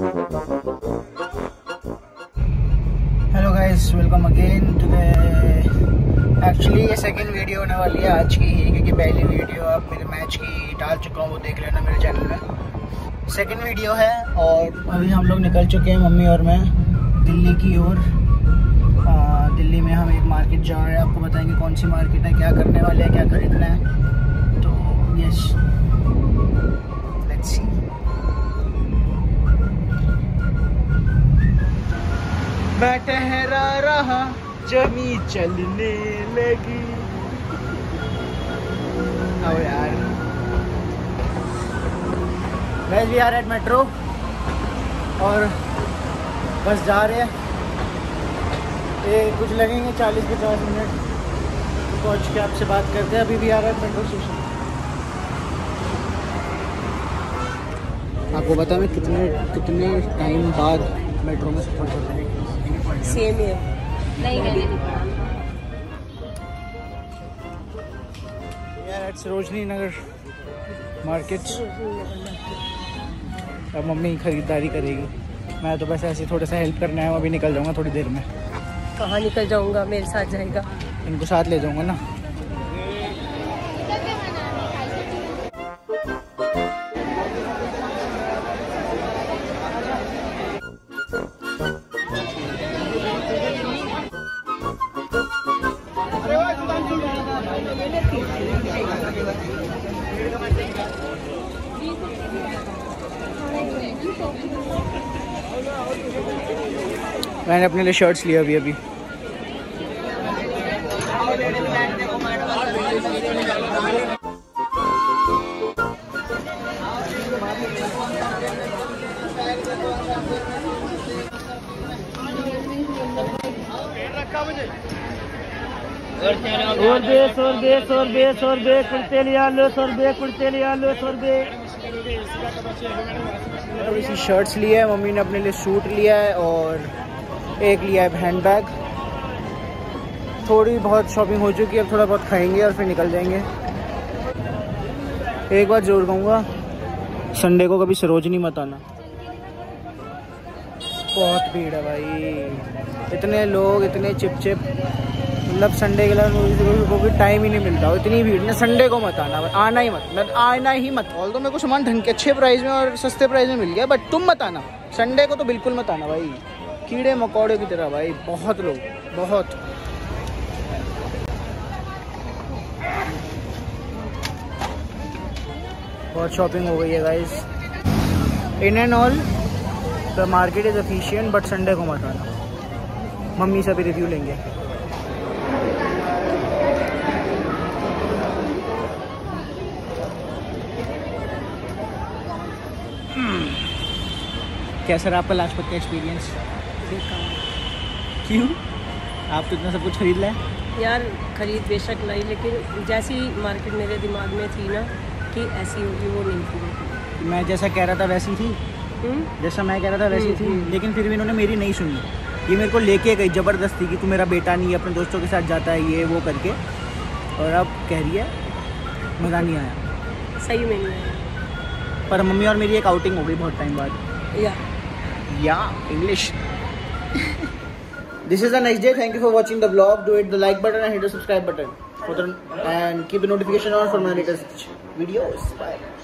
Hello guys, welcome again to the actually ये second video होने वाली है आज की ही, क्योंकि पहली वीडियो आप मेरे मैच की डाल चुका हूँ, वो देख लेना मेरे चैनल में। सेकंड वीडियो है और अभी हम लोग निकल चुके हैं, मम्मी और मैं, दिल्ली की ओर। दिल्ली में हम एक मार्केट जा रहे हैं, आपको बताएंगे कौन सी मार्केट है, क्या करने वाले हैं, क्या खरीदना है। तो यस, लेट्स सी। मैं ठहरा रहा, जमी चलने लगी। आओ यार, guys we are at metro और बस जा रहे हैं। ये कुछ लगेंगे 40-50 मिनट तो पहुँच के आपसे बात करते हैं। अभी भी आ रहा है मेट्रो स्टेशन। आपको पता मैं कितने टाइम बाद मेट्रो में सफर कर रहा हूँ। सेम है। नहीं यार, एट सरोजनी नगर मार्केट। अब मम्मी खरीदारी करेगी, मैं तो बस ऐसे थोड़ा सा हेल्प करना है। अभी निकल जाऊंगा थोड़ी देर में। कहाँ निकल जाऊंगा, मेरे साथ जाएगा। इनको साथ ले जाऊंगा ना। मैंने अपने लिए शर्ट्स लिया अभी। थोड़ी सी शर्ट्स लिया है, मम्मी ने अपने लिए सूट लिया है और एक लिया है हैंड बैग। थोड़ी बहुत शॉपिंग हो चुकी है, अब थोड़ा बहुत खाएंगे और फिर निकल जाएंगे। एक बार जरूर कहूँगा, संडे को कभी सरोजनी मत आना, बहुत भीड़ है भाई। इतने लोग, इतने चिप मतलब संडे के लिए को भी टाइम ही नहीं मिलता। और इतनी भीड़ ना, संडे को मत आना, आना ही मत। ऑल तो मेरे को सामान ढंग के अच्छे प्राइस में और सस्ते प्राइस में मिल गया, बट तुम मत आना संडे को, तो बिल्कुल मत आना भाई। कीड़े मकोड़े की तरह भाई, बहुत लोग, बहुत शॉपिंग हो गई है guys. In end all the market is efficient, but Sunday को मत आना। मम्मी से भी रिव्यू लेंगे। कैसा रहा आपका लाजपत का एक्सपीरियंस? क्यों? आप तो इतना सब कुछ खरीद लाए यार। खरीद बेशक लाई, लेकिन जैसी मार्केट मेरे दिमाग में थी ना कि ऐसी होगी, वो नहीं थी। मैं जैसा कह रहा था वैसी थी। जैसा मैं कह रहा था वैसी थी, लेकिन फिर भी इन्होंने मेरी नहीं सुनी। ये मेरे को लेके गई ज़बरदस्ती कि तू मेरा बेटा नहीं है, अपने दोस्तों के साथ जाता है, ये वो करके। और अब कह रही है मज़ा नहीं आया। सही में नहीं आया। पर मम्मी और मेरी एक आउटिंग हो गई बहुत टाइम बाद। या English. This is a nice day. Thank you for watching the vlog. Do hit the like button and hit the subscribe button and keep the notification on for my latest videos. Bye.